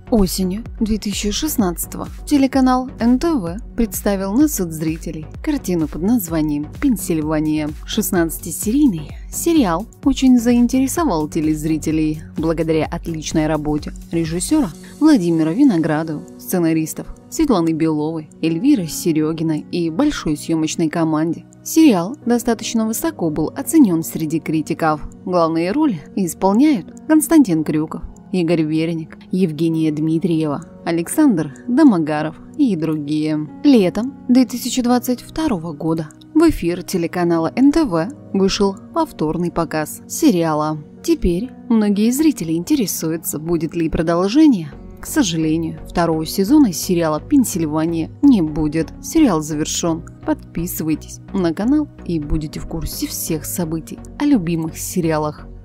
Осенью 2016-го телеканал НТВ представил на суд зрителей картину под названием «Пенсильвания». 16-серийный сериал очень заинтересовал телезрителей благодаря отличной работе режиссера Владимира Виноградова, сценаристов Светланы Беловой, Эльвиры Серегиной и большой съемочной команде. Сериал достаточно высоко был оценен среди критиков. Главные роли исполняют Константин Крюков, Игорь Верник, Евгения Дмитриева, Александр Домогаров и другие. Летом 2022 года в эфир телеканала НТВ вышел повторный показ сериала. Теперь многие зрители интересуются, будет ли продолжение. К сожалению, второго сезона сериала «Пенсильвания» не будет. Сериал завершен. Подписывайтесь на канал и будете в курсе всех событий о любимых сериалах.